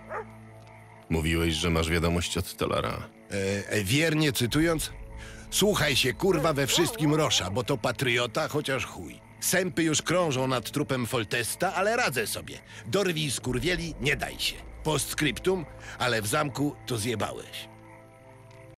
Mówiłeś, że masz wiadomość od Tolara. Wiernie cytując, słuchaj się kurwa we wszystkim Rosza, bo to patriota, chociaż chuj. Sępy już krążą nad trupem Foltesta, ale radzę sobie. Dorwij skurwieli, nie daj się. Postscriptum, ale w zamku to zjebałeś.